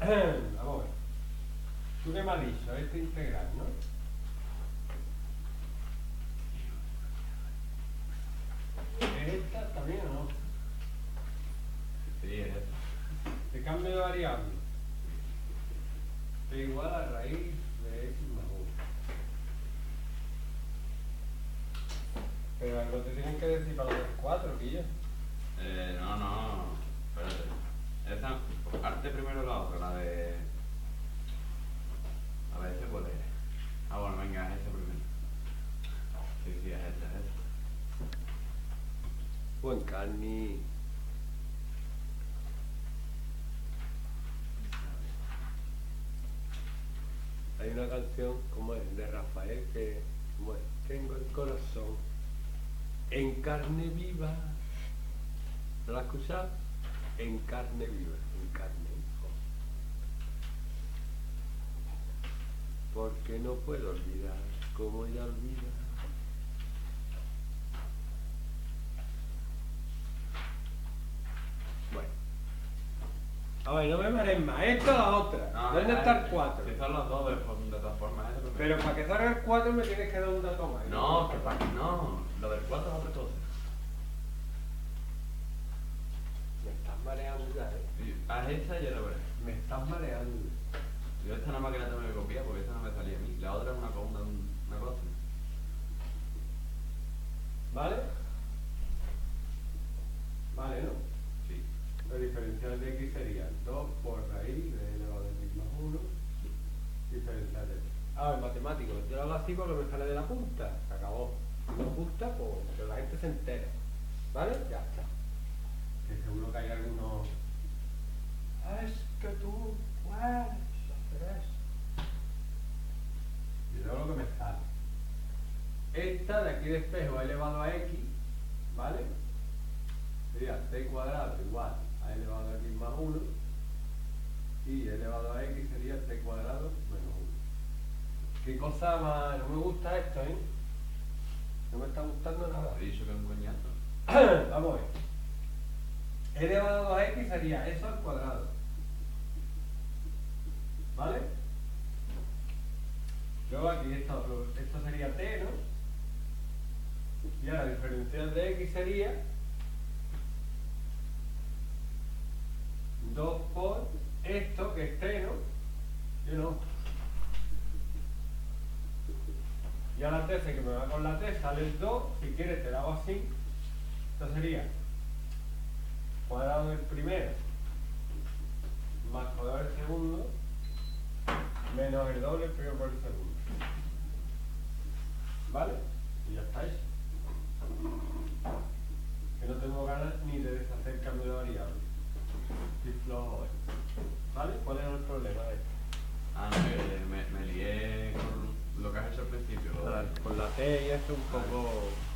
Vamos a ver. ¿Tú qué me has dicho? Este integral, ¿no? ¿Es esta también o no? Sí, es esta. De cambio de variable. Es igual a raíz de x más 1. Pero algo te tienen que decir para los 4, Quillo. No. Espérate. Esa, arte primero la otra, la de... A ver, ¿este cuál es? Ah, bueno, venga, es esta primero. Sí, es esta. Buen carni. Hay una canción, como es, de Rafael, que como es, tengo el corazón en carne viva. ¿No la has escuchado? En carne viva, en carne. Porque no puedo olvidar como ella olvida. Bueno. A ver, no me marees más. Esto es la otra. No, ¿Dónde está el 4? Si son los dos, de todas formas, esta primero. Pero para que salga el 4 me tienes que dar un dato más. No, que para que no. Lo del 4 es otra cosa. Me estás mareando ya, Sí, haz esta y ya lo verás. Me estás mareando. Yo esta nada más que la tengo que copiar porque esta no me salía a mí. La otra es una cosa. ¿Vale? Vale, ¿no? Sí. La diferencial de x sería 2 por raíz de elevado a x más 1. Diferencial de x. A ver, matemático, yo lo hago así porque me sale de la punta. Se acabó. Si no gusta, pues que la gente se entere. ¿Vale? Ya está. Que seguro que hay algunos... Es que tú puedes hacer eso. Y luego lo que me sale. Esta de aquí de espejo elevado a x, ¿vale? Sería c cuadrado igual a elevado a x más 1 y elevado a x sería c cuadrado menos 1. ¿Qué cosa más? No me gusta esto, ¿eh? No me está gustando nada. He dicho que es un coñazo. Vamos a ver. Elevado a x sería eso al cuadrado. ¿Vale? Luego aquí esto sería t, ¿no? Y ahora la diferencial de x sería 2 por esto que es t, ¿no? Yo no. Y ahora t que me va con la t, sale el 2, si quieres te lo hago así. Esto sería cuadrado del primero más cuadrado del segundo menos el doble del primero por el segundo. ¿Vale? Y ya está hecho. Que no tengo ganas ni de deshacer cambio de variable. Estoy flojo hoy. ¿Vale? ¿Cuál era el problema de esto? Ah, no, que me lié con lo que has hecho al principio. Con la T y esto un poco...